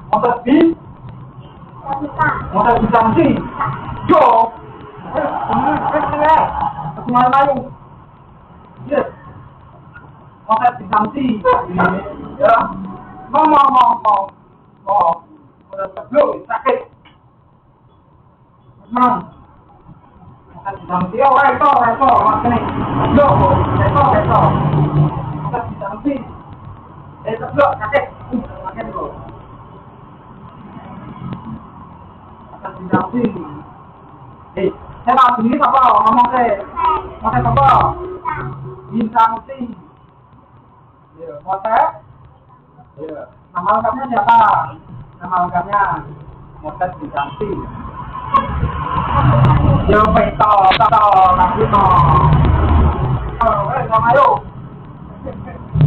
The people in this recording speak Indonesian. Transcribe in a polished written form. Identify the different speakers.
Speaker 1: Motor di sanksi. Yo. Aku malu. Yes. Motor di sanksi. Ya. Mau. Udah sebelum sakit. Mang. Motor di sanksi. Oh, reto, makanya. Yo, reto. Motor di sanksi. Sebelum sakit. Makanya lo. Sanksi. Saya mau ini apa? Ngomong apa? Sanksi. Ya, motor. Ya. Nama lengkapnya siapa? Nama lengkapnya Motor Sanksi. Yo, peto, lagi no. Oh, ayo.